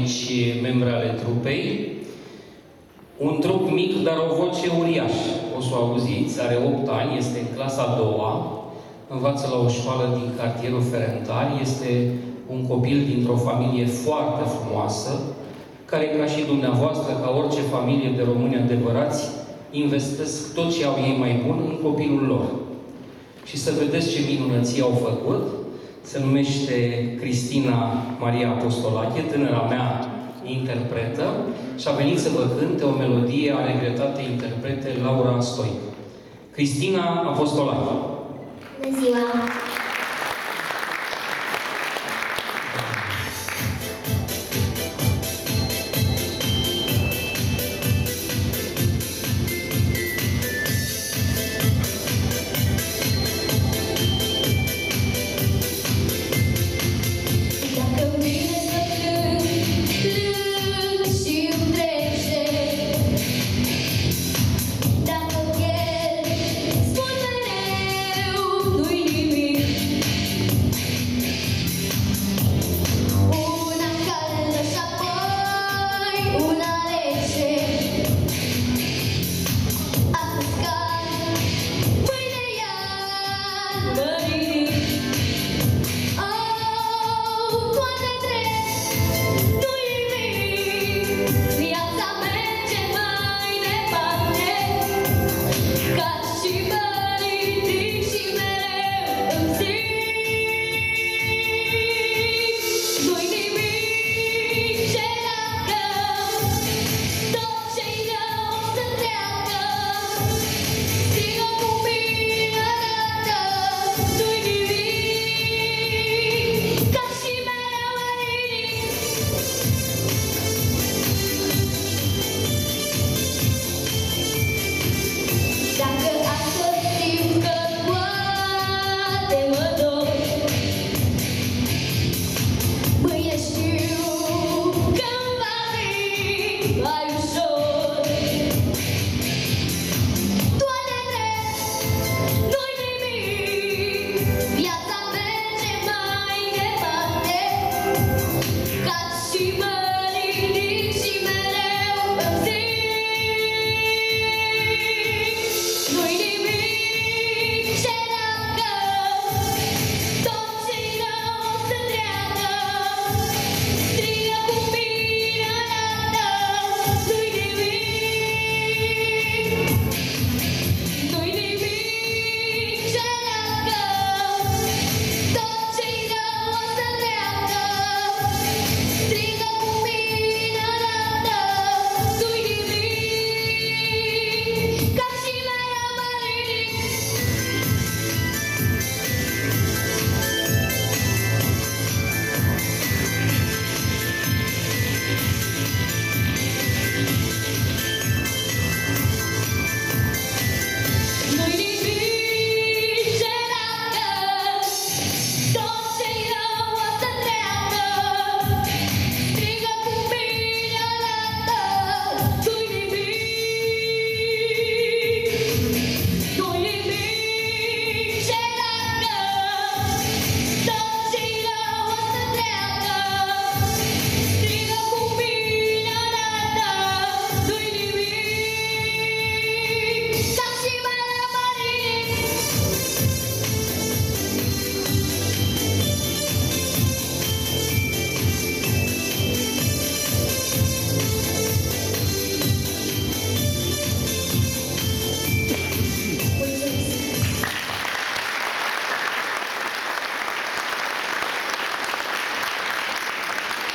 aici membre ale trupei. Un trup mic, dar o voce uriașă. O să o auziți, are 8 ani, este în clasa a 2-a, învață la o școală din cartierul Ferentari, este un copil dintr-o familie foarte frumoasă, care, ca și dumneavoastră, ca orice familie de români adevărați, investesc tot ce au ei mai bun în copilul lor. Și să vedeți ce minunății au făcut. Se numește Cristina Maria Apostolache, tânăra mea interpretă, și a venit să vă cânte o melodie a regretatei interprete Laura Stoicu. Cristina Apostolache. Bună ziua!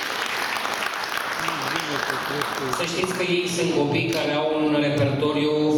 Să știți că ei sunt copii care au un repertoriu